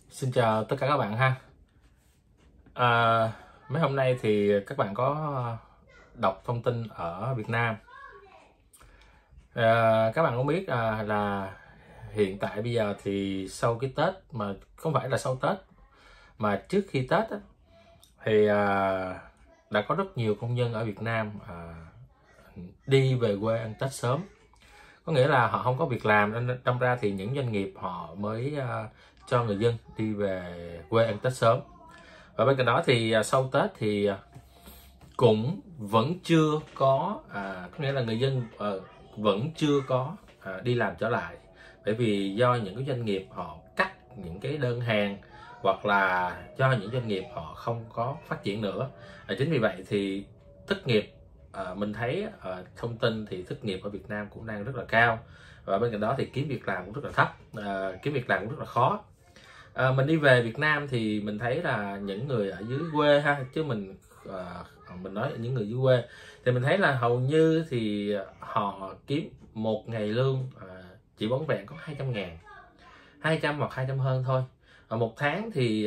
Xin chào tất cả các bạn ha. À, Mấy hôm nay thì các bạn có đọc thông tin ở Việt Nam. Các bạn cũng biết là hiện tại bây giờ thì sau cái Tết, mà không phải là sau Tết mà trước khi Tết á, thì đã có rất nhiều công nhân ở Việt Nam đi về quê ăn Tết sớm. Có nghĩa là họ không có việc làm nên đâm ra thì những doanh nghiệp họ mới cho người dân đi về quê ăn Tết sớm. Và bên cạnh đó thì sau Tết thì cũng vẫn chưa có có nghĩa là người dân vẫn chưa có đi làm trở lại, bởi vì do những cái doanh nghiệp họ cắt những cái đơn hàng, hoặc là do những doanh nghiệp họ không có phát triển nữa. Chính vì vậy thì thất nghiệp, mình thấy thông tin thì thất nghiệp ở Việt Nam cũng đang rất là cao, và bên cạnh đó thì kiếm việc làm cũng rất là thấp, kiếm việc làm cũng rất là khó. Mình đi về Việt Nam thì mình thấy là những người ở dưới quê ha, chứ mình nói những người dưới quê thì mình thấy là hầu như thì họ kiếm một ngày lương chỉ vỏn vẹn có 200.000, 200 hoặc 200 hơn thôi. Một tháng thì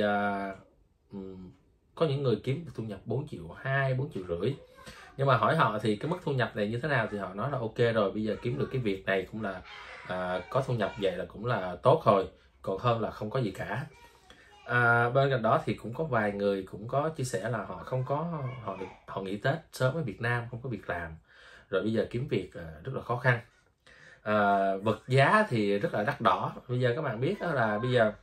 có những người kiếm thu nhập 4,2 triệu, 4,5 triệu. Nhưng mà hỏi họ thì cái mức thu nhập này như thế nào thì họ nói là ok rồi, bây giờ kiếm được cái việc này cũng là có thu nhập vậy là cũng là tốt rồi, còn hơn là không có gì cả. Bên cạnh đó thì cũng có vài người cũng có chia sẻ là họ không có họ nghỉ Tết sớm ở Việt Nam, không có việc làm, rồi bây giờ kiếm việc rất là khó khăn. Vật giá thì rất là đắt đỏ. Bây giờ các bạn biết là bây giờ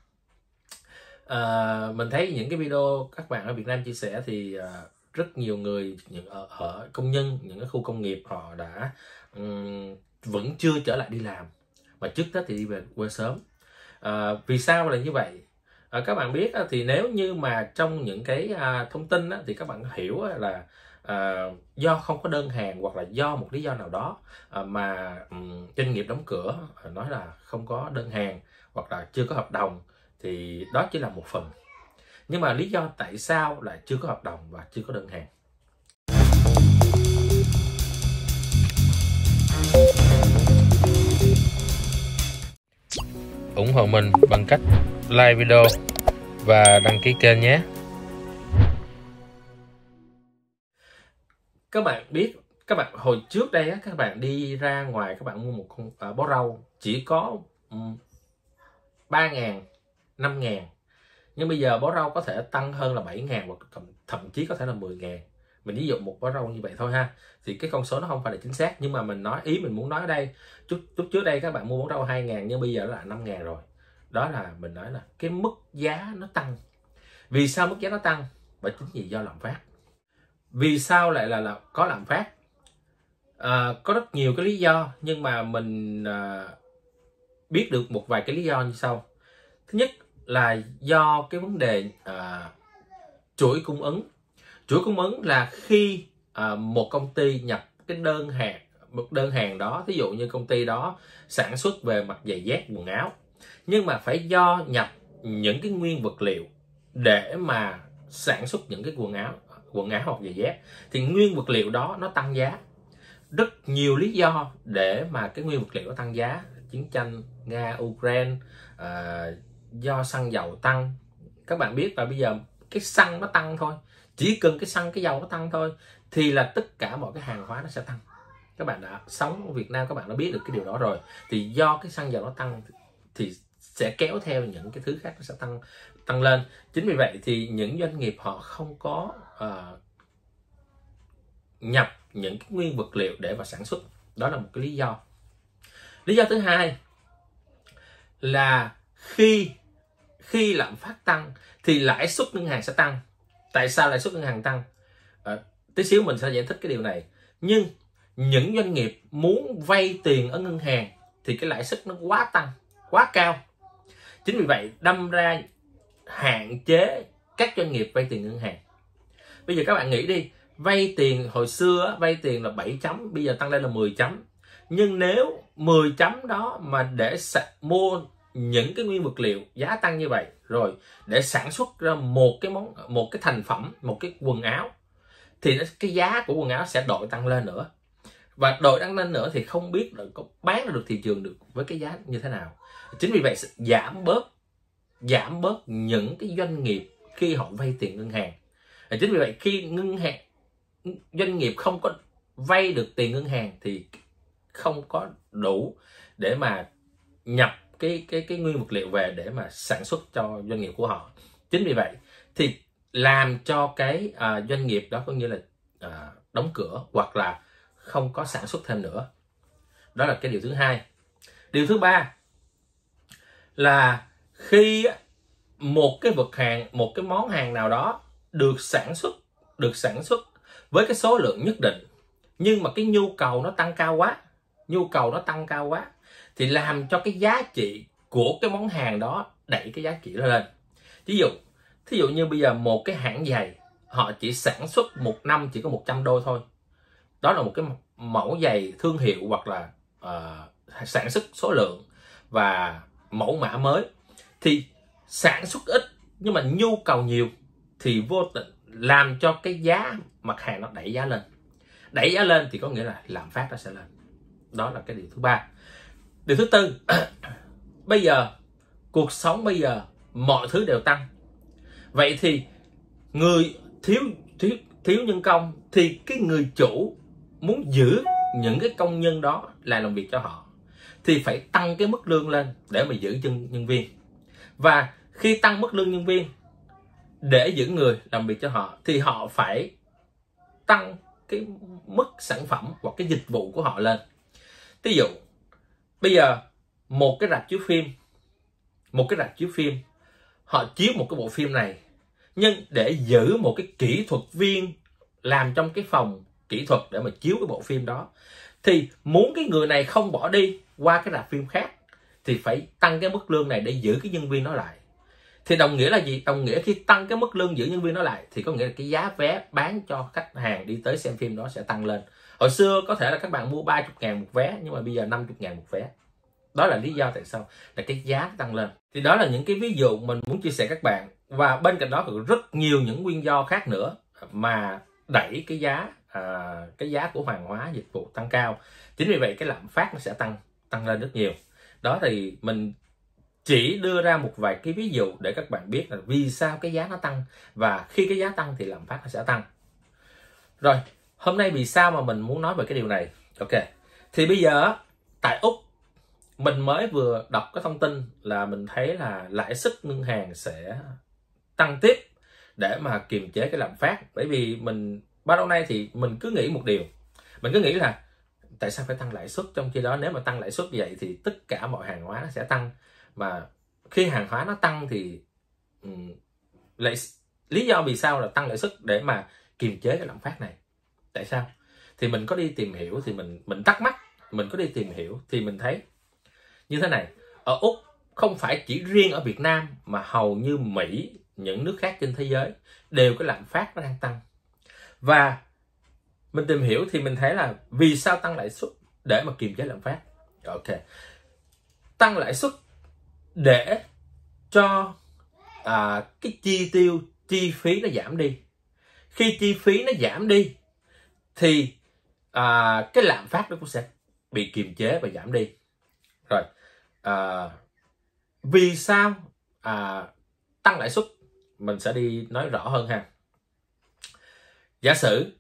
mình thấy những cái video các bạn ở Việt Nam chia sẻ thì rất nhiều người, những ở công nhân những cái khu công nghiệp họ đã vẫn chưa trở lại đi làm, mà trước Tết thì đi về quê sớm. Vì sao là như vậy? Các bạn biết thì nếu như mà trong những cái thông tin thì các bạn hiểu là do không có đơn hàng, hoặc là do một lý do nào đó mà doanh nghiệp đóng cửa, nói là không có đơn hàng hoặc là chưa có hợp đồng, thì đó chỉ là một phần. Nhưng mà lý do tại sao lại chưa có hợp đồng và chưa có đơn hàng? Ủng hộ mình bằng cách like video và đăng ký kênh nhé. Các bạn biết, các bạn hồi trước đây các bạn đi ra ngoài, các bạn mua một con bó rau chỉ có 3.000, 5.000, nhưng bây giờ bó rau có thể tăng hơn là 7.000, hoặc thậm chí có thể là 10.000. Mình ví dụ một bó rau như vậy thôi ha, thì cái con số nó không phải là chính xác, nhưng mà mình nói, ý mình muốn nói ở đây, chút trước đây các bạn mua bó rau 2.000 nhưng bây giờ là 5.000 rồi. Đó là mình nói là cái mức giá nó tăng. Vì sao mức giá nó tăng? Bởi chính vì do lạm phát. Vì sao lại là có lạm phát? Có rất nhiều cái lý do, nhưng mà mình biết được một vài cái lý do như sau. Thứ nhất là do cái vấn đề chuỗi cung ứng. Chuỗi cung ứng là khi một công ty nhập cái đơn hàng đó, ví dụ như công ty đó sản xuất về mặt giày dép quần áo, nhưng mà phải do nhập những cái nguyên vật liệu để mà sản xuất những cái quần áo hoặc giày dép, thì nguyên vật liệu đó nó tăng giá. Rất nhiều lý do để mà cái nguyên vật liệu nó tăng giá: chiến tranh Nga Ukraine, do xăng dầu tăng. Các bạn biết là bây giờ cái xăng nó tăng thôi, chỉ cần cái xăng cái dầu nó tăng thôi thì là tất cả mọi cái hàng hóa nó sẽ tăng. Các bạn đã sống ở Việt Nam, các bạn đã biết được cái điều đó rồi. Thì do cái xăng dầu nó tăng thì sẽ kéo theo những cái thứ khác nó sẽ tăng lên. Chính vì vậy thì những doanh nghiệp họ không có nhập những cái nguyên vật liệu để mà sản xuất. Đó là một cái lý do. Lý do thứ hai là khi lạm phát tăng thì lãi suất ngân hàng sẽ tăng. Tại sao lãi suất ngân hàng tăng? Tí xíu mình sẽ giải thích cái điều này. Nhưng những doanh nghiệp muốn vay tiền ở ngân hàng thì cái lãi suất nó quá tăng, quá cao. Chính vì vậy đâm ra hạn chế các doanh nghiệp vay tiền ngân hàng. Bây giờ các bạn nghĩ đi, vay tiền hồi xưa vay tiền là 7 chấm, bây giờ tăng lên là 10 chấm. Nhưng nếu 10 chấm đó mà để mua những cái nguyên vật liệu giá tăng như vậy, rồi để sản xuất ra một cái thành phẩm, một cái quần áo, thì cái giá của quần áo sẽ đội tăng lên nữa. Và đội tăng lên nữa thì không biết là có bán được thị trường được với cái giá như thế nào. Chính vì vậy giảm bớt giảm bớt những cái doanh nghiệp khi họ vay tiền ngân hàng. Chính vì vậy khi doanh nghiệp không có vay được tiền ngân hàng thì không có đủ để mà nhập cái nguyên vật liệu về để mà sản xuất cho doanh nghiệp của họ. Chính vì vậy thì làm cho cái doanh nghiệp đó có nghĩa là đóng cửa hoặc là không có sản xuất thêm nữa. Đó là cái điều thứ hai. Điều thứ ba là khi một cái vật hàng, một cái món hàng nào đó được sản xuất với cái số lượng nhất định, nhưng mà cái nhu cầu nó tăng cao quá, thì làm cho cái giá trị của cái món hàng đó đẩy cái giá trị nó lên. Thí dụ như bây giờ một cái hãng giày họ chỉ sản xuất một năm chỉ có 100 đôi thôi, đó là một cái mẫu giày thương hiệu hoặc là sản xuất số lượng và mẫu mã mới, thì sản xuất ít nhưng mà nhu cầu nhiều thì vô tình làm cho cái giá mặt hàng nó đẩy giá lên thì có nghĩa là lạm phát nó sẽ lên. Đó là cái điều thứ ba. Điều thứ tư, bây giờ cuộc sống bây giờ mọi thứ đều tăng, vậy thì người thiếu nhân công thì cái người chủ muốn giữ những cái công nhân đó làm việc cho họ thì phải tăng cái mức lương lên để mà giữ chân nhân viên. Và khi tăng mức lương nhân viên để giữ người làm việc cho họ thì họ phải tăng cái mức sản phẩm hoặc cái dịch vụ của họ lên. Ví dụ bây giờ một cái rạp chiếu phim họ chiếu một cái bộ phim này, nhưng để giữ một cái kỹ thuật viên làm trong cái phòng kỹ thuật để mà chiếu cái bộ phim đó, thì muốn cái người này không bỏ đi qua cái rạp phim khác thì phải tăng cái mức lương này để giữ cái nhân viên đó lại. Thì đồng nghĩa là gì? Đồng nghĩa khi tăng cái mức lương giữ nhân viên đó lại thì có nghĩa là cái giá vé bán cho khách hàng đi tới xem phim đó sẽ tăng lên. Hồi xưa có thể là các bạn mua 30.000 một vé, nhưng mà bây giờ 50.000 một vé. Đó là lý do tại sao là cái giá tăng lên. Thì đó là những cái ví dụ mình muốn chia sẻ các bạn. Và bên cạnh đó còn rất nhiều những nguyên do khác nữa mà đẩy cái giá của hàng hóa dịch vụ tăng cao. Chính vì vậy cái lạm phát nó sẽ tăng lên rất nhiều. Đó thì mình chỉ đưa ra một vài cái ví dụ để các bạn biết là vì sao cái giá nó tăng, và khi cái giá tăng thì lạm phát nó sẽ tăng. Rồi, hôm nay vì sao mà mình muốn nói về cái điều này? Ok, thì bây giờ tại Úc mình mới vừa đọc cái thông tin là mình thấy là lãi suất ngân hàng sẽ tăng tiếp để mà kiềm chế cái lạm phát. Bởi vì mình bao lâu nay thì mình cứ nghĩ một điều, mình cứ nghĩ là tại sao phải tăng lãi suất, trong khi đó nếu mà tăng lãi suất vậy thì tất cả mọi hàng hóa nó sẽ tăng. Mà khi hàng hóa nó tăng thì lý do vì sao là tăng lãi suất để mà kiềm chế cái lạm phát này. Tại sao? Thì mình có đi tìm hiểu, thì mình thắc mắc, mình có đi tìm hiểu thì mình thấy như thế này. Ở Úc, không phải chỉ riêng ở Việt Nam mà hầu như Mỹ, những nước khác trên thế giới đều cái lạm phát nó đang tăng. Và mình tìm hiểu thì mình thấy là vì sao tăng lãi suất để mà kiềm chế lạm phát. Ok, tăng lãi suất để cho cái chi phí nó giảm đi. Khi chi phí nó giảm đi thì cái lạm phát nó cũng sẽ bị kiềm chế và giảm đi. Rồi, vì sao tăng lãi suất, mình sẽ đi nói rõ hơn ha. Giả sử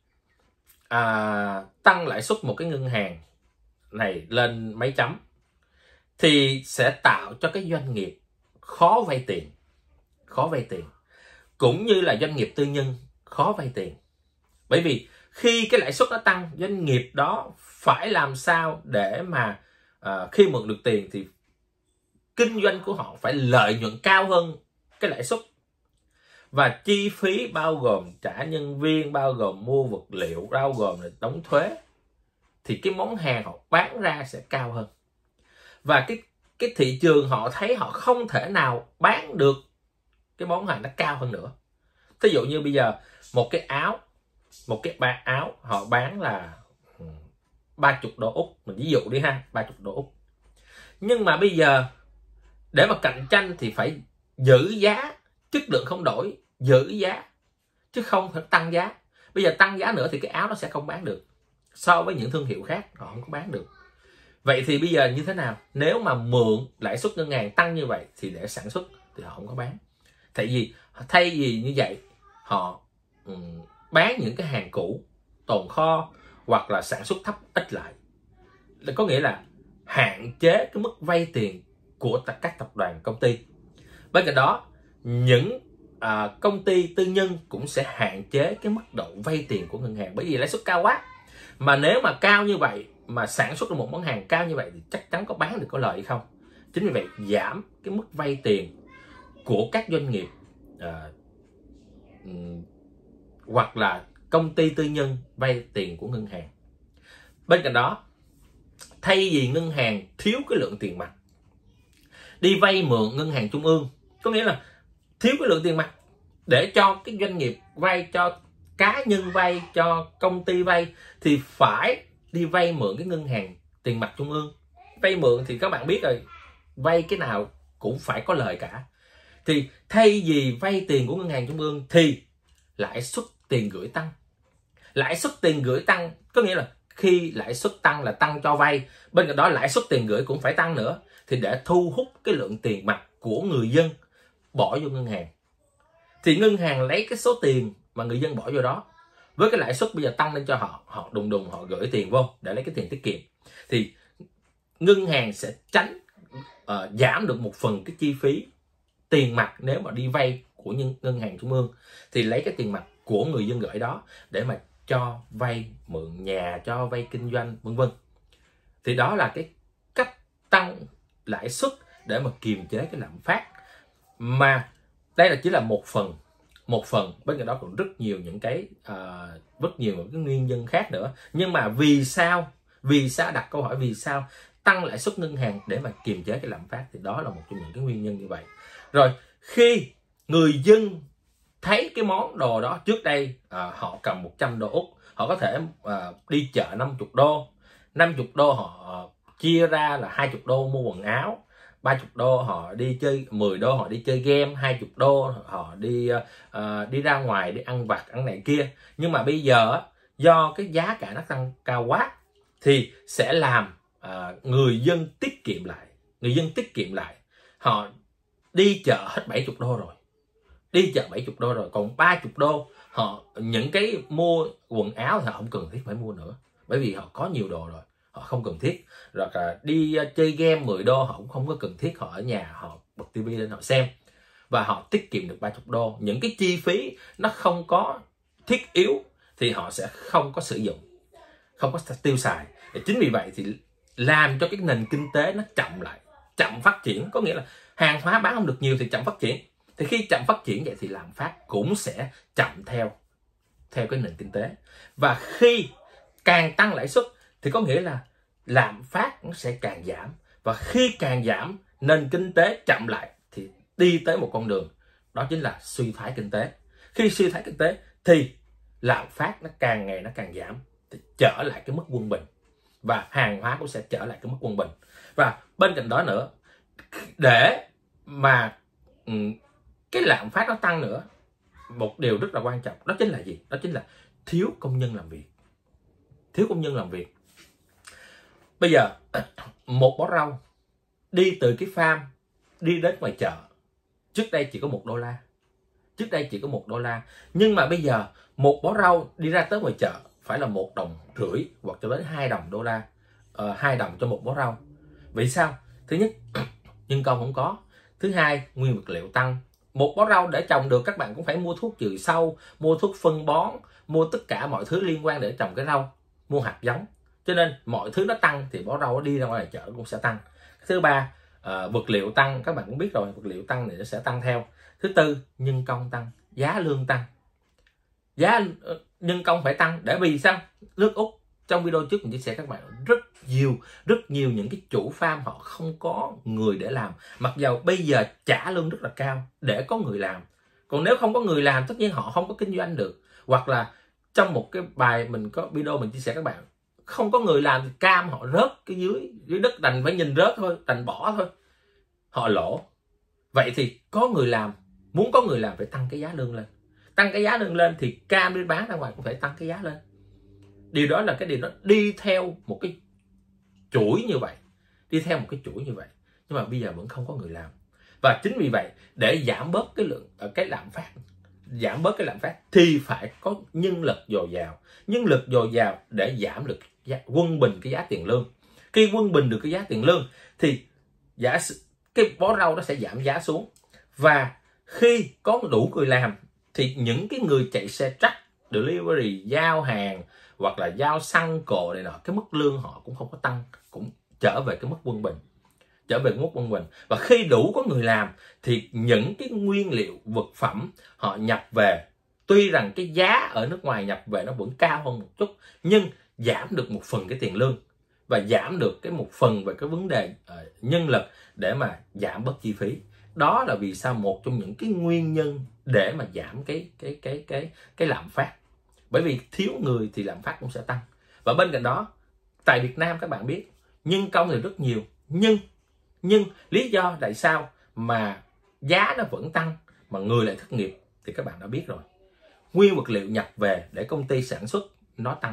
tăng lãi suất một cái ngân hàng này lên mấy chấm thì sẽ tạo cho cái doanh nghiệp khó vay tiền, cũng như là doanh nghiệp tư nhân khó vay tiền. Bởi vì khi cái lãi suất nó tăng, doanh nghiệp đó phải làm sao để mà khi mượn được tiền thì kinh doanh của họ phải lợi nhuận cao hơn cái lãi suất. Và chi phí bao gồm trả nhân viên, bao gồm mua vật liệu, bao gồm là đóng thuế, thì cái món hàng họ bán ra sẽ cao hơn. Và cái thị trường họ thấy họ không thể nào bán được cái món hàng nó cao hơn nữa. Thí dụ như bây giờ một cái áo họ bán là 30 đô Úc, mình ví dụ đi ha, 30 đô Úc. Nhưng mà bây giờ để mà cạnh tranh thì phải giữ giá, chất lượng không đổi, giữ giá chứ không phải tăng giá. Bây giờ tăng giá nữa thì cái áo nó sẽ không bán được, so với những thương hiệu khác họ không có bán được. Vậy thì bây giờ như thế nào? Nếu mà mượn lãi suất ngân hàng tăng như vậy thì để sản xuất thì họ không có bán. Thay vì như vậy họ bán những cái hàng cũ tồn kho hoặc là sản xuất thấp ít lại, có nghĩa là hạn chế cái mức vay tiền của các tập đoàn công ty. Bên cạnh đó, những công ty tư nhân cũng sẽ hạn chế cái mức độ vay tiền của ngân hàng, bởi vì lãi suất cao quá. Mà nếu mà cao như vậy, mà sản xuất được một món hàng cao như vậy thì chắc chắn có bán được có lời hay không. Chính vì vậy giảm cái mức vay tiền của các doanh nghiệp hoặc là công ty tư nhân vay tiền của ngân hàng. Bên cạnh đó, thay vì ngân hàng thiếu cái lượng tiền mặt đi vay mượn ngân hàng trung ương, có nghĩa là thiếu cái lượng tiền mặt để cho cái doanh nghiệp vay, cho cá nhân vay, cho công ty vay, thì phải đi vay mượn cái ngân hàng tiền mặt trung ương. Vay mượn thì các bạn biết rồi, vay cái nào cũng phải có lời cả. Thì thay vì vay tiền của ngân hàng trung ương thì lãi suất tiền gửi tăng. Lãi suất tiền gửi tăng có nghĩa là khi lãi suất tăng là tăng cho vay, bên cạnh đó lãi suất tiền gửi cũng phải tăng nữa, thì để thu hút cái lượng tiền mặt của người dân bỏ vô ngân hàng. Thì ngân hàng lấy cái số tiền mà người dân bỏ vô đó, với cái lãi suất bây giờ tăng lên cho họ đùng đùng họ gửi tiền vô để lấy cái tiền tiết kiệm, thì ngân hàng sẽ tránh giảm được một phần cái chi phí tiền mặt nếu mà đi vay của ngân hàng trung ương, thì lấy cái tiền mặt của người dân gửi đó để mà cho vay mượn nhà, cho vay kinh doanh, vân vân. Thì đó là cái cách tăng lãi suất để mà kiềm chế cái lạm phát. Mà đây là chỉ là một phần, bên cạnh đó còn rất nhiều những cái nguyên nhân khác nữa. Nhưng mà vì sao đặt câu hỏi vì sao tăng lãi suất ngân hàng để mà kiềm chế cái lạm phát, thì đó là một trong những cái nguyên nhân như vậy. Rồi khi người dân thấy cái món đồ đó, trước đây họ cầm 100 đô Úc, họ có thể đi chợ 50 đô. 50 đô họ chia ra là 20 đô mua quần áo, 30 đô họ đi chơi, 10 đô họ đi chơi game, 20 đô họ đi ra ngoài đi ăn vặt, ăn này kia. Nhưng mà bây giờ do cái giá cả nó tăng cao quá thì sẽ làm người dân tiết kiệm lại. Họ đi chợ hết 70 đô rồi, còn 30 đô họ những cái mua quần áo thì họ không cần thiết phải mua nữa, bởi vì họ có nhiều đồ rồi, họ không cần thiết. Rồi đi chơi game 10 đô họ cũng không có cần thiết, họ ở nhà họ bật tivi lên họ xem, và họ tiết kiệm được 30 đô. Những cái chi phí nó không có thiết yếu thì họ sẽ không có sử dụng, không có tiêu xài. Chính vì vậy thì làm cho cái nền kinh tế nó chậm phát triển, có nghĩa là hàng hóa bán không được nhiều thì chậm phát triển. Thì khi chậm phát triển vậy thì lạm phát cũng sẽ chậm theo cái nền kinh tế. Và khi càng tăng lãi suất thì có nghĩa là lạm phát nó sẽ càng giảm, và khi càng giảm nền kinh tế chậm lại thì đi tới một con đường, đó chính là suy thoái kinh tế. Khi suy thoái kinh tế thì lạm phát nó càng ngày nó càng giảm, thì trở lại cái mức quân bình, và hàng hóa cũng sẽ trở lại cái mức quân bình. Và bên cạnh đó nữa, để mà cái lạm phát nó tăng nữa, một điều rất là quan trọng đó chính là gì? Đó chính là thiếu công nhân làm việc. Bây giờ một bó rau đi từ cái farm đi đến ngoài chợ, trước đây chỉ có $1, nhưng mà bây giờ một bó rau đi ra tới ngoài chợ phải là $1.50 đồng hoặc cho đến $2 2 đồng cho một bó rau. Vì sao? Thứ nhất, nhân công không có. Thứ hai, nguyên vật liệu tăng. Một bó rau để trồng được các bạn cũng phải mua thuốc trừ sâu, mua thuốc phân bón, mua tất cả mọi thứ liên quan để trồng cái rau, mua hạt giống. Cho nên mọi thứ nó tăng thì bó rau nó đi ra ngoài chợ cũng sẽ tăng. Thứ ba, vật liệu tăng, các bạn cũng biết rồi, vật liệu tăng thì nó sẽ tăng theo. Thứ tư, nhân công tăng, giá lương tăng. Nhân công phải tăng để vì sao? Nước Úc, trong video trước mình chia sẻ các bạn, rất nhiều những cái chủ farm họ không có người để làm, mặc dầu bây giờ trả lương rất là cao để có người làm. Còn nếu không có người làm tất nhiên họ không có kinh doanh được. Hoặc là trong một cái bài mình có video mình chia sẻ các bạn, không có người làm thì cam họ rớt cái dưới đất, đành phải nhìn rớt thôi, đành bỏ thôi, họ lỗ. Vậy thì có người làm, muốn có người làm phải tăng cái giá lương lên. Tăng cái giá lương lên thì cam đi bán ra ngoài cũng phải tăng cái giá lên. Điều đó là cái điều nó đi theo một cái chuỗi như vậy. Nhưng mà bây giờ vẫn không có người làm. Và chính vì vậy để giảm bớt cái lạm phát thì phải có nhân lực dồi dào để giảm được quân bình cái giá tiền lương. Khi quân bình được cái giá tiền lương thì cái bó rau nó sẽ giảm giá xuống. Và khi có đủ người làm thì những cái người chạy xe truck, delivery, giao hàng hoặc là giao xăng cộ này nọ, cái mức lương họ cũng không có tăng, cũng trở về cái mức quân bình. Và khi đủ có người làm thì những cái nguyên liệu vật phẩm họ nhập về, tuy rằng cái giá ở nước ngoài nhập về nó vẫn cao hơn một chút, nhưng giảm được một phần cái tiền lương và giảm được cái một phần về cái vấn đề nhân lực để mà giảm bớt chi phí. Đó là vì sao một trong những cái nguyên nhân để mà giảm cái lạm phát. Bởi vì thiếu người thì lạm phát cũng sẽ tăng. Và bên cạnh đó, tại Việt Nam các bạn biết nhân công thì rất nhiều, nhưng lý do tại sao mà giá nó vẫn tăng mà người lại thất nghiệp thì các bạn đã biết rồi. Nguyên vật liệu nhập về để công ty sản xuất nó tăng,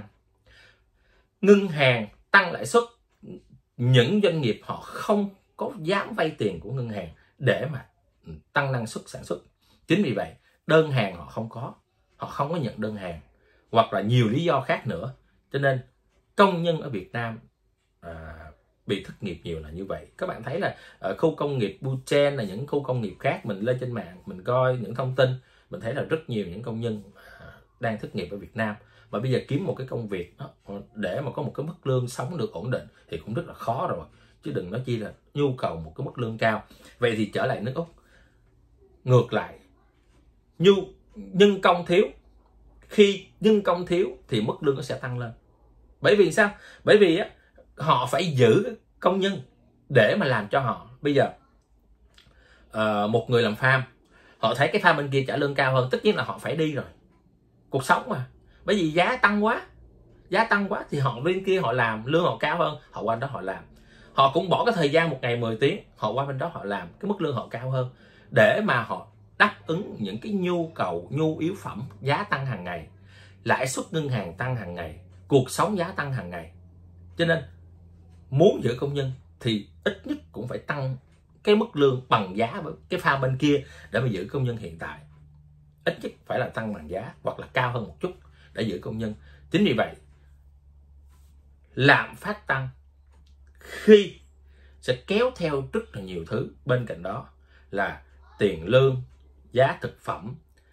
ngân hàng tăng lãi suất, những doanh nghiệp họ không có dám vay tiền của ngân hàng để mà tăng năng suất sản xuất. Chính vì vậy đơn hàng họ không có nhận đơn hàng, hoặc là nhiều lý do khác nữa, cho nên công nhân ở Việt Nam bị thất nghiệp nhiều là như vậy. Các bạn thấy là ở khu công nghiệp Buchen là những khu công nghiệp khác, mình lên trên mạng mình coi những thông tin, mình thấy là rất nhiều những công nhân đang thất nghiệp ở Việt Nam. Và bây giờ kiếm một cái công việc đó, để mà có một cái mức lương sống được ổn định thì cũng rất là khó rồi, chứ đừng nói chi là nhu cầu một cái mức lương cao. Vậy thì trở lại nước Úc, ngược lại, nhân công thiếu. Khi nhân công thiếu thì mức lương nó sẽ tăng lên. Bởi vì sao? Bởi vì họ phải giữ công nhân để mà làm cho họ. Bây giờ một người làm farm, họ thấy cái farm bên kia trả lương cao hơn, tất nhiên là họ phải đi rồi. Cuộc sống mà. Bởi vì giá tăng quá thì họ bên kia họ làm, lương họ cao hơn, họ qua đó họ làm. Họ cũng bỏ cái thời gian một ngày 10 tiếng, họ qua bên đó họ làm, cái mức lương họ cao hơn để mà họ đáp ứng những cái nhu yếu phẩm giá tăng hàng ngày, lãi suất ngân hàng tăng hàng ngày, cuộc sống giá tăng hàng ngày. Cho nên muốn giữ công nhân thì ít nhất cũng phải tăng cái mức lương bằng giá với cái farm bên kia để mà giữ công nhân hiện tại. Ít nhất phải là tăng bằng giá hoặc là cao hơn một chút để giữ công nhân. Chính vì vậy lạm phát tăng khi sẽ kéo theo rất là nhiều thứ. Bên cạnh đó là tiền lương, giá thực phẩm,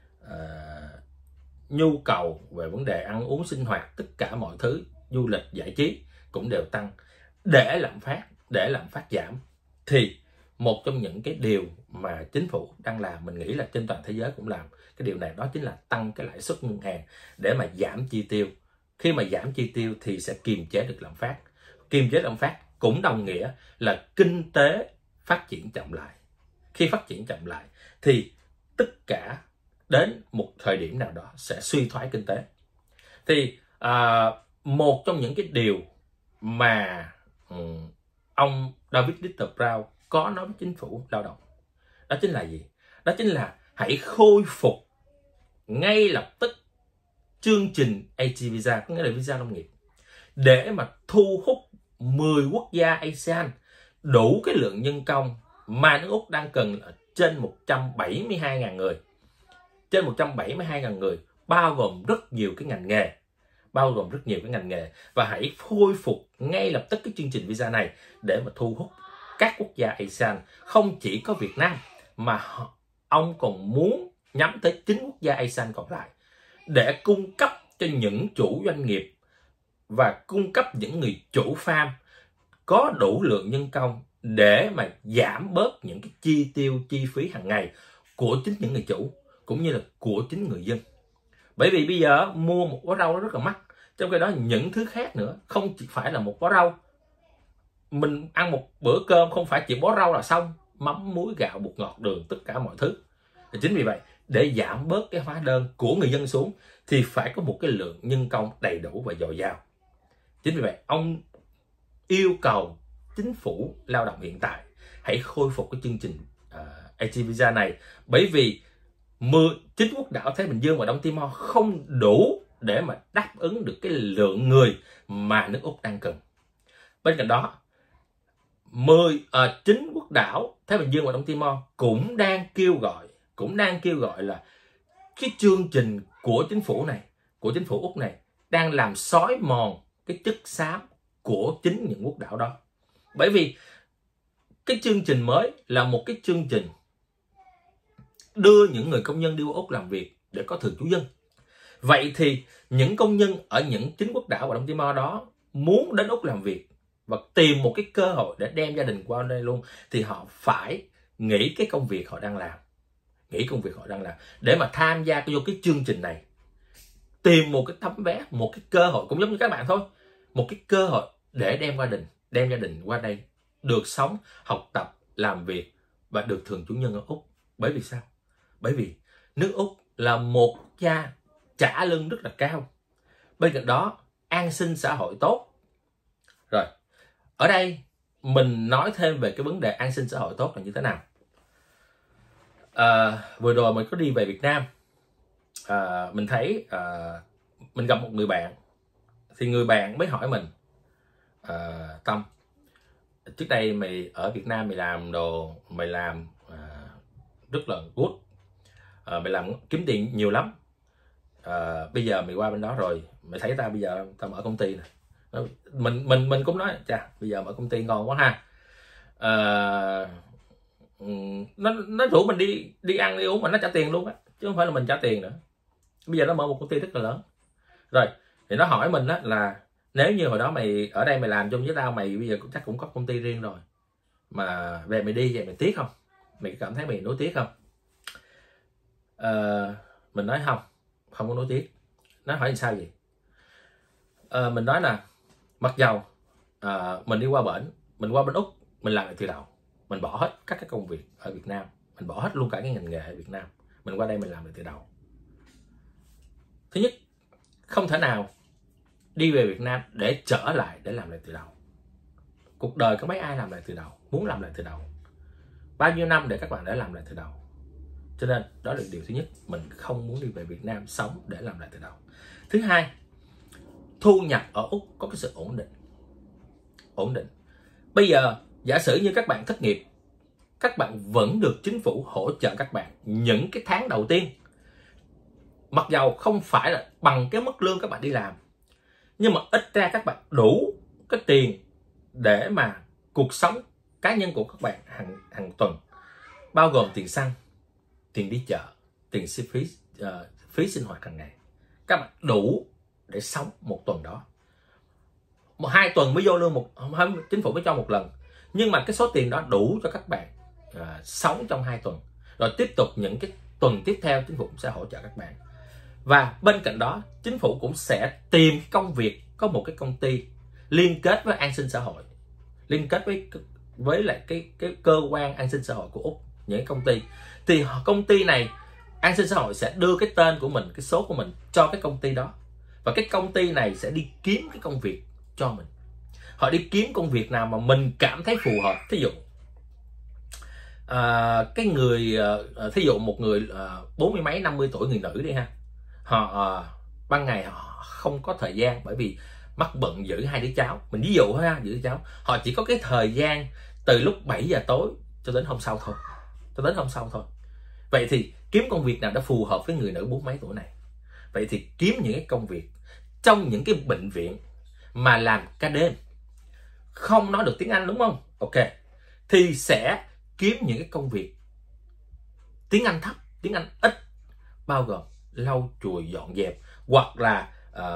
nhu cầu về vấn đề ăn uống sinh hoạt, tất cả mọi thứ, du lịch giải trí cũng đều tăng. Để lạm phát giảm thì một trong những cái điều mà chính phủ đang làm, mình nghĩ là trên toàn thế giới cũng làm cái điều này, đó chính là tăng cái lãi suất ngân hàng để mà giảm chi tiêu. Khi mà giảm chi tiêu thì sẽ kiềm chế được lạm phát. Kiềm chế lạm phát cũng đồng nghĩa là kinh tế phát triển chậm lại. Khi phát triển chậm lại thì tất cả đến một thời điểm nào đó sẽ suy thoái kinh tế. Thì một trong những cái điều mà ông David Littleproud có nói với chính phủ lao động, đó chính là gì? Đó chính là hãy khôi phục ngay lập tức chương trình AG Visa, có nghĩa là visa nông nghiệp, để mà thu hút 10 quốc gia ASEAN đủ cái lượng nhân công mà nước Úc đang cần là trên 172.000 người. Trên 172.000 người bao gồm rất nhiều cái ngành nghề. Và hãy khôi phục ngay lập tức cái chương trình visa này để mà thu hút các quốc gia ASEAN. Không chỉ có Việt Nam mà ông còn muốn nhắm tới 9 quốc gia ASEAN còn lại, để cung cấp cho những chủ doanh nghiệp và cung cấp những người chủ farm có đủ lượng nhân công để mà giảm bớt những cái chi phí hàng ngày của chính những người chủ cũng như là của chính người dân. Bởi vì bây giờ mua một bó rau nó rất là mắc, trong khi đó những thứ khác nữa, không chỉ phải là một bó rau. Mình ăn một bữa cơm không phải chỉ bó rau là xong, mắm, muối, gạo, bột ngọt, đường, tất cả mọi thứ. Chính vì vậy, để giảm bớt cái hóa đơn của người dân xuống thì phải có một cái lượng nhân công đầy đủ và dồi dào. Chính vì vậy, ông yêu cầu chính phủ lao động hiện tại hãy khôi phục cái chương trình AG Visa này, bởi vì 9 quốc đảo Thái Bình Dương và Đông Timor không đủ để mà đáp ứng được cái lượng người mà nước Úc đang cần. Bên cạnh đó, 9 quốc đảo Thái Bình Dương và Đông Timor cũng đang kêu gọi là cái chương trình của chính phủ này, của chính phủ Úc này, đang làm xói mòn cái chất xám của chính những quốc đảo đó. Bởi vì cái chương trình mới là một cái chương trình đưa những người công nhân đi qua Úc làm việc để có thường trú dân. Vậy thì những công nhân ở những 9 quốc đảo và Đông Timor đó muốn đến Úc làm việc và tìm một cái cơ hội để đem gia đình qua đây luôn, thì họ phải nghỉ cái công việc họ đang làm, để mà tham gia vô cái chương trình này, tìm một cái tấm vé, một cái cơ hội cũng giống như các bạn thôi, một cái cơ hội để đem gia đình qua đây được sống, học tập, làm việc và được thường trú nhân ở Úc. Bởi vì sao? Bởi vì nước Úc là một gia trả lương rất là cao, bên cạnh đó an sinh xã hội tốt. Rồi, ở đây mình nói thêm về cái vấn đề an sinh xã hội tốt là như thế nào. Vừa rồi mình có đi về Việt Nam, mình thấy mình gặp một người bạn, thì người bạn mới hỏi mình, Tâm, trước đây mày ở Việt Nam mày làm rất là good, mày làm kiếm tiền nhiều lắm, bây giờ mày qua bên đó rồi, mày thấy tao bây giờ tao mở công ty này. Mình cũng nói chà, bây giờ mở công ty ngon quá ha. Nó rủ mình đi ăn đi uống mà nó trả tiền luôn á, chứ không phải là mình trả tiền nữa. Bây giờ nó mở một công ty rất là lớn rồi, thì nó hỏi mình đó là nếu như hồi đó mày ở đây mày làm chung với tao, mày bây giờ chắc cũng có công ty riêng rồi, mà về mày đi vậy mày tiếc không? Mày cảm thấy mày nuối tiếc không? Mình nói không có nuối tiếc. Nó hỏi sao vậy? Mình nói là mặc dầu mình đi qua bển, mình qua bên Úc, mình làm lại từ đầu, mình bỏ hết các cái công việc ở Việt Nam, mình bỏ hết luôn cả cái ngành nghề ở Việt Nam, mình qua đây mình làm lại từ đầu. Thứ nhất, không thể nào đi về Việt Nam để trở lại để làm lại từ đầu. Cuộc đời có mấy ai làm lại từ đầu, muốn làm lại từ đầu? Bao nhiêu năm để các bạn để làm lại từ đầu? Cho nên đó là điều thứ nhất, mình không muốn đi về Việt Nam sống để làm lại từ đầu. Thứ hai, thu nhập ở Úc có cái sự ổn định. Bây giờ giả sử như các bạn thất nghiệp, các bạn vẫn được chính phủ hỗ trợ các bạn những cái tháng đầu tiên, mặc dầu không phải là bằng cái mức lương các bạn đi làm, nhưng mà ít ra các bạn đủ cái tiền để mà cuộc sống cá nhân của các bạn hàng tuần, bao gồm tiền xăng, tiền đi chợ, tiền phí sinh hoạt hàng ngày, các bạn đủ để sống một tuần đó. 2 tuần mới vô lương, chính phủ mới cho một lần, nhưng mà cái số tiền đó đủ cho các bạn sống trong 2 tuần, rồi tiếp tục những cái tuần tiếp theo chính phủ cũng sẽ hỗ trợ các bạn. Và bên cạnh đó chính phủ cũng sẽ tìm công việc, có một cái công ty liên kết với an sinh xã hội, liên kết với lại cái cơ quan an sinh xã hội của Úc, những công ty, thì công ty này an sinh xã hội sẽ đưa cái tên của mình, cái số của mình cho cái công ty đó, và cái công ty này sẽ đi kiếm cái công việc cho mình. Họ đi kiếm công việc nào mà mình cảm thấy phù hợp. Thí dụ thí dụ một người 40 mấy 50 tuổi, người nữ đi ha, họ ban ngày họ không có thời gian bởi vì mắc bận giữ 2 đứa cháu, mình ví dụ thôi ha, giữ cháu, họ chỉ có cái thời gian từ lúc 7 giờ tối cho đến hôm sau thôi. Vậy thì kiếm công việc nào đã phù hợp với người nữ 40 mấy tuổi này? Vậy thì kiếm những cái công việc trong những cái bệnh viện mà làm ca đêm, không nói được tiếng Anh đúng không? Ok, thì sẽ kiếm những cái công việc tiếng Anh thấp, tiếng Anh ít, bao gồm lau chùi dọn dẹp, hoặc là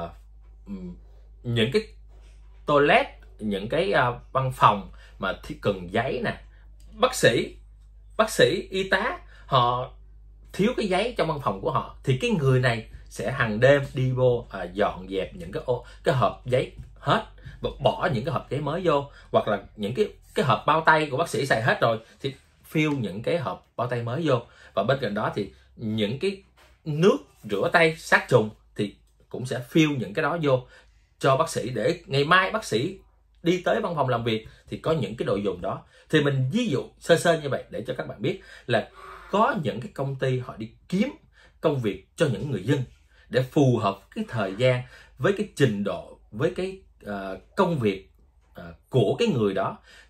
những cái toilet, những cái văn phòng mà cần giấy nè. Bác sĩ, y tá họ thiếu cái giấy trong văn phòng của họ, thì cái người này sẽ hàng đêm đi vô dọn dẹp những cái hộp giấy hết, và bỏ những cái hộp giấy mới vô, hoặc là những cái hộp bao tay của bác sĩ xài hết rồi thì fill những cái hộp bao tay mới vô. Và bên cạnh đó thì những cái nước rửa tay sát trùng thì cũng sẽ fill những cái đó vô cho bác sĩ, để ngày mai bác sĩ đi tới văn phòng làm việc thì có những cái đồ dùng đó. Thì mình ví dụ sơ như vậy để cho các bạn biết là có những cái công ty họ đi kiếm công việc cho những người dân để phù hợp cái thời gian với cái trình độ, với cái công việc của cái người đó,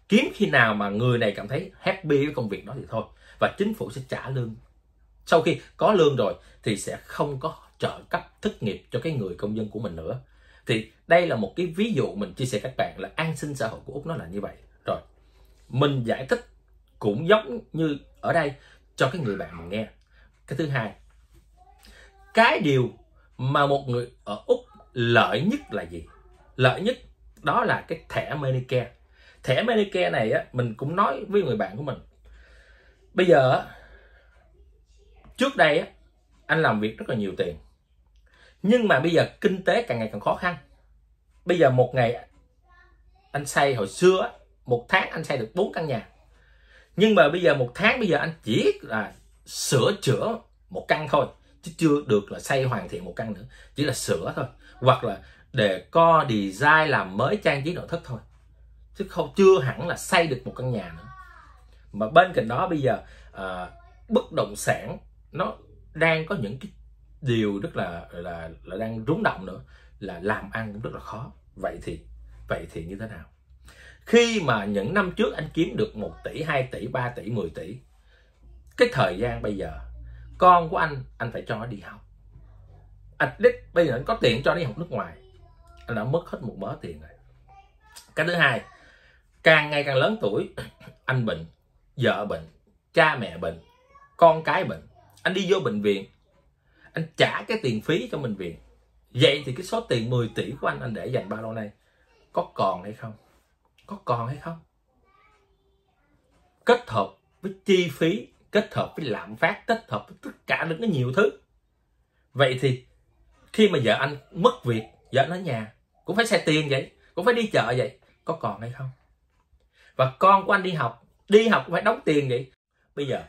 kiếm khi nào mà người này cảm thấy happy với công việc đó thì thôi. Và chính phủ sẽ trả lương. Sau khi có lương rồi thì sẽ không có trợ cấp thất nghiệp cho cái người công dân của mình nữa. Thì đây là một cái ví dụ mình chia sẻ các bạn là an sinh xã hội của Úc nó là như vậy. Rồi mình giải thích cũng giống như ở đây cho cái người bạn mình nghe. Cái thứ hai, cái điều mà một người ở Úc lợi nhất là gì? Lợi nhất đó là cái thẻ Medicare. Thẻ Medicare này á, mình cũng nói với người bạn của mình. Bây giờ trước đây á, anh làm việc rất là nhiều tiền, nhưng mà bây giờ kinh tế càng ngày càng khó khăn. Bây giờ một ngày anh xây, hồi xưa á, một tháng anh xây được 4 căn nhà, nhưng mà bây giờ một tháng bây giờ anh chỉ là sửa chữa một căn thôi, chứ chưa được là xây hoàn thiện một căn nữa, chỉ là sửa thôi, hoặc là để co design làm mới trang trí nội thất thôi, chứ không chưa hẳn là xây được một căn nhà nữa. Mà bên cạnh đó bây giờ bất động sản nó đang có những cái điều rất là đang rúng động nữa, là làm ăn cũng rất là khó. Vậy thì như thế nào? Khi mà những năm trước anh kiếm được 1 tỷ, 2 tỷ, 3 tỷ, 10 tỷ, cái thời gian bây giờ con của anh phải cho nó đi học. Bây giờ anh có tiền cho nó đi học nước ngoài, anh đã mất hết một mớ tiền rồi. Cái thứ hai, càng ngày càng lớn tuổi, anh bệnh, vợ bệnh, cha mẹ bệnh, con cái bệnh, anh đi vô bệnh viện, anh trả cái tiền phí cho bệnh viện. Vậy thì cái số tiền 10 tỷ của anh để dành bao lâu nay có còn hay không? Có còn hay không? Kết hợp với chi phí, kết hợp với lạm phát, kết hợp với tất cả những nhiều thứ. Vậy thì khi mà vợ anh mất việc, vợ anh ở nhà cũng phải xài tiền vậy, cũng phải đi chợ vậy, có còn hay không? Và con của anh đi học cũng phải đóng tiền vậy. Bây giờ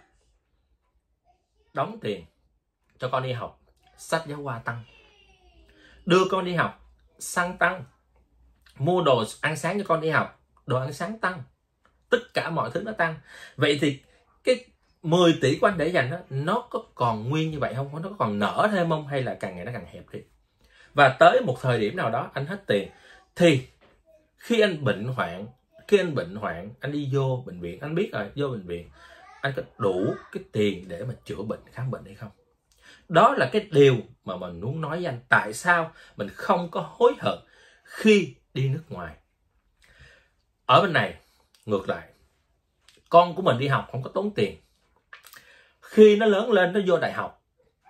đóng tiền cho con đi học, sách giáo khoa tăng, đưa con đi học, xăng tăng, mua đồ ăn sáng cho con đi học, đồ ăn sáng tăng, tất cả mọi thứ nó tăng. Vậy thì cái 10 tỷ của anh để dành đó, nó có còn nguyên như vậy không? Nó có còn nở thêm không? Hay là càng ngày nó càng hẹp đi? Và tới một thời điểm nào đó anh hết tiền, thì khi anh bệnh hoạn, anh đi vô bệnh viện, anh biết rồi, vô bệnh viện anh có đủ cái tiền để mà chữa bệnh, khám bệnh hay không? Đó là cái điều mà mình muốn nói với anh. Tại sao mình không có hối hận khi đi nước ngoài? Ở bên này ngược lại, con của mình đi học không có tốn tiền. Khi nó lớn lên nó vô đại học,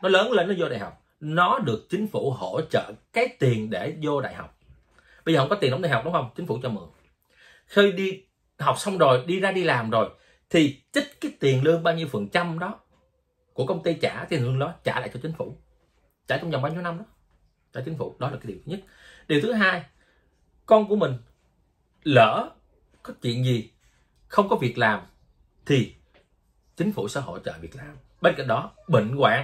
nó được chính phủ hỗ trợ cái tiền để vô đại học. Bây giờ không có tiền đóng đại học đúng không? Chính phủ cho mượn. Khi đi học xong rồi, đi ra đi làm rồi, thì trích cái tiền lương bao nhiêu % đó của công ty trả, tiền lương đó trả lại cho chính phủ, trả trong vòng bao nhiêu năm đó trả chính phủ. Đó là cái điều thứ nhất. Điều thứ hai, con của mình lỡ có chuyện gì không có việc làm thì chính phủ sẽ hỗ trợ việc làm. Bên cạnh đó bệnh hoạn,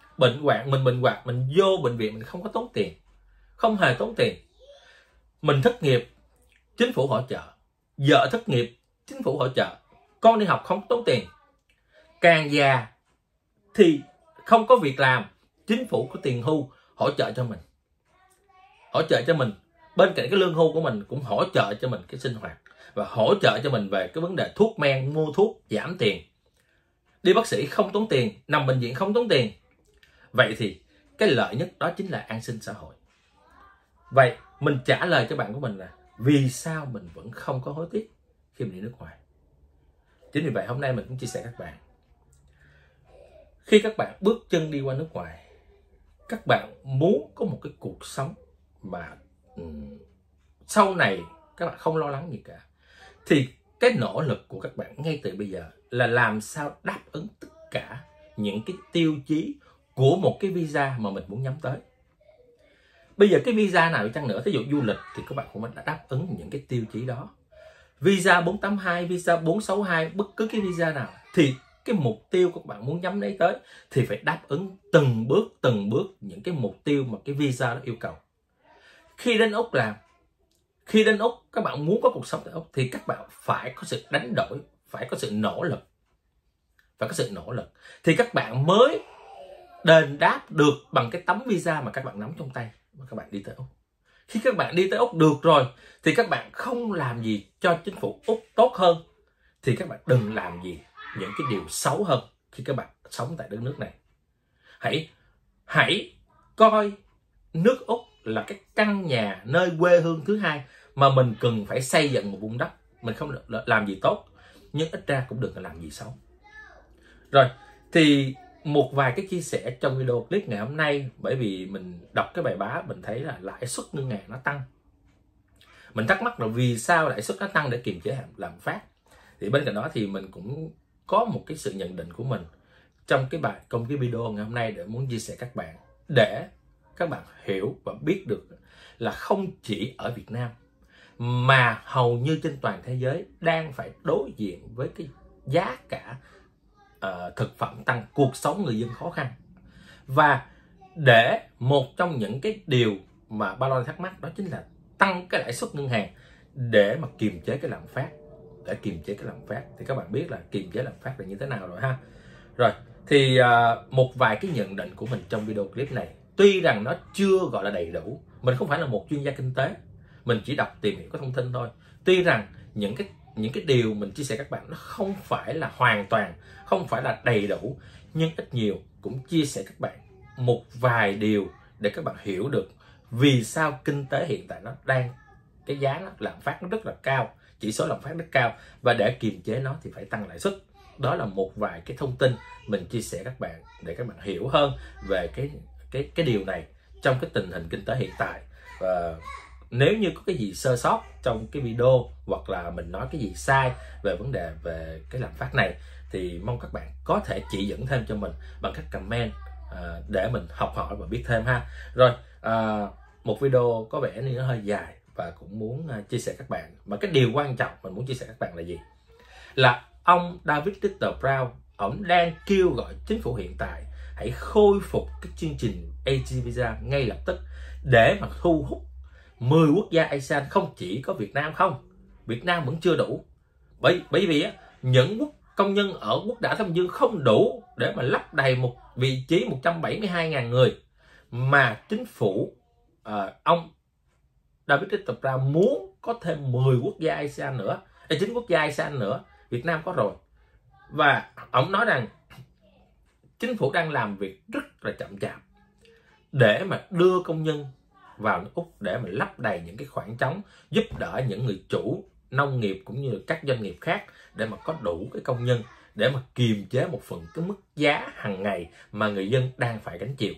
mình vô bệnh viện mình không có tốn tiền, không hề tốn tiền. Mình thất nghiệp, chính phủ hỗ trợ. Vợ thất nghiệp, chính phủ hỗ trợ. Con đi học không tốn tiền. Càng già thì không có việc làm, chính phủ có tiền hưu hỗ trợ cho mình. Bên cạnh cái lương hưu của mình cũng hỗ trợ cho mình cái sinh hoạt, và hỗ trợ cho mình về cái vấn đề thuốc men, mua thuốc giảm tiền. Đi bác sĩ không tốn tiền, nằm bệnh viện không tốn tiền. Vậy thì cái lợi nhất đó chính là an sinh xã hội. Vậy mình trả lời cho bạn của mình là vì sao mình vẫn không có hối tiếc khi mình đi nước ngoài. Chính vì vậy hôm nay mình cũng chia sẻ các bạn, khi các bạn bước chân đi qua nước ngoài, các bạn muốn có một cái cuộc sống mà sau này các bạn không lo lắng gì cả, thì cái nỗ lực của các bạn ngay từ bây giờ là làm sao đáp ứng tất cả những cái tiêu chí của một cái visa mà mình muốn nhắm tới. Bây giờ cái visa nào chăng nữa, thí dụ du lịch thì các bạn cũng đã đáp ứng những cái tiêu chí đó. Visa 482, visa 462, bất cứ cái visa nào thì cái mục tiêu các bạn muốn nhắm đến tới thì phải đáp ứng từng bước những cái mục tiêu mà cái visa đó yêu cầu. Khi đến Úc các bạn muốn có cuộc sống tại Úc thì các bạn phải có sự đánh đổi, phải có sự nỗ lực, thì các bạn mới đền đáp được bằng cái tấm visa mà các bạn nắm trong tay mà các bạn đi tới Úc. Khi các bạn đi tới Úc được rồi thì các bạn không làm gì cho chính phủ Úc tốt hơn thì các bạn đừng làm gì những cái điều xấu hơn khi các bạn sống tại đất nước này. Hãy coi nước Úc là cái căn nhà nơi quê hương thứ hai mà mình cần phải xây dựng một vùng đất. Mình không làm gì tốt nhưng ít ra cũng đừng làm gì xấu. Rồi thì một vài cái chia sẻ trong video clip ngày hôm nay, bởi vì mình đọc cái bài báo mình thấy là lãi suất ngân hàng nó tăng. Mình thắc mắc là vì sao lãi suất nó tăng để kiềm chế lạm phát. Thì bên cạnh đó thì mình cũng có một cái sự nhận định của mình trong cái video ngày hôm nay để muốn chia sẻ các bạn, để các bạn hiểu và biết được là không chỉ ở Việt Nam mà hầu như trên toàn thế giới đang phải đối diện với cái giá cả thực phẩm tăng, cuộc sống người dân khó khăn. Và để một trong những cái điều mà ba Lon thắc mắc đó chính là tăng cái lãi suất ngân hàng để mà kiềm chế cái lạm phát. Để kiềm chế cái lạm phát thì các bạn biết là kiềm chế lạm phát là như thế nào rồi ha. Rồi thì một vài cái nhận định của mình trong video clip này, tuy rằng nó chưa gọi là đầy đủ, mình không phải là một chuyên gia kinh tế, mình chỉ đọc tìm hiểu cái thông tin thôi. Tuy rằng những cái điều mình chia sẻ các bạn nó không phải là hoàn toàn, không phải là đầy đủ, nhưng ít nhiều cũng chia sẻ các bạn một vài điều để các bạn hiểu được vì sao kinh tế hiện tại nó đang, cái giá lạm phát nó rất là cao, chỉ số lạm phát rất cao, và để kiềm chế nó thì phải tăng lãi suất. Đó là một vài cái thông tin mình chia sẻ các bạn để các bạn hiểu hơn về cái điều này trong cái tình hình kinh tế hiện tại. Và nếu như có cái gì sơ sót trong cái video hoặc là mình nói cái gì sai về vấn đề về cái lạm phát này thì mong các bạn có thể chỉ dẫn thêm cho mình bằng cách comment để mình học hỏi và biết thêm ha. Rồi một video có vẻ như nó hơi dài và cũng muốn chia sẻ các bạn, mà cái điều quan trọng mình muốn chia sẻ các bạn là gì? Là ông David Littleproud, ông đang kêu gọi chính phủ hiện tại hãy khôi phục cái chương trình AG Visa ngay lập tức để mà thu hút 10 quốc gia ASEAN, không chỉ có Việt Nam không. Việt Nam vẫn chưa đủ. Bởi vì những công nhân ở Quốc đảo Thái Bình Dương không đủ để mà lấp đầy một vị trí 172.000 người, mà chính phủ ông David Littleproud muốn có thêm 10 quốc gia ASEAN nữa, 9 quốc gia ASEAN nữa. Việt Nam có rồi. Và ông nói rằng chính phủ đang làm việc rất là chậm chạp để mà đưa công nhân vào nước Úc để mà lấp đầy những cái khoảng trống, giúp đỡ những người chủ nông nghiệp cũng như các doanh nghiệp khác để mà có đủ cái công nhân để mà kiềm chế một phần cái mức giá hàng ngày mà người dân đang phải gánh chịu.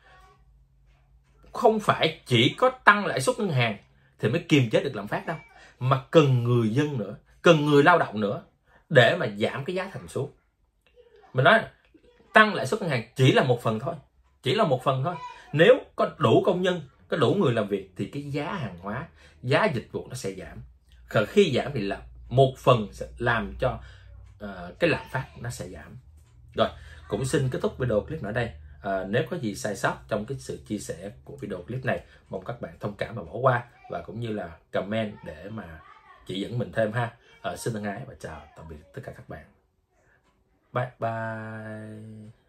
Không phải chỉ có tăng lãi suất ngân hàng thì mới kiềm chế được lạm phát đâu, mà cần người dân nữa, cần người lao động nữa để mà giảm cái giá thành xuống. Mình nói tăng lãi suất ngân hàng chỉ là một phần thôi, chỉ là một phần thôi. Nếu có đủ công nhân, có đủ người làm việc thì cái giá hàng hóa, giá dịch vụ nó sẽ giảm. Khi giảm thì là một phần sẽ làm cho cái lạm phát nó sẽ giảm. Rồi, cũng xin kết thúc video clip ở đây. Nếu có gì sai sót trong cái sự chia sẻ của video clip này, mong các bạn thông cảm và bỏ qua, và cũng như là comment để mà chỉ dẫn mình thêm ha. Xin thân ái và chào tạm biệt tất cả các bạn. Bye bye.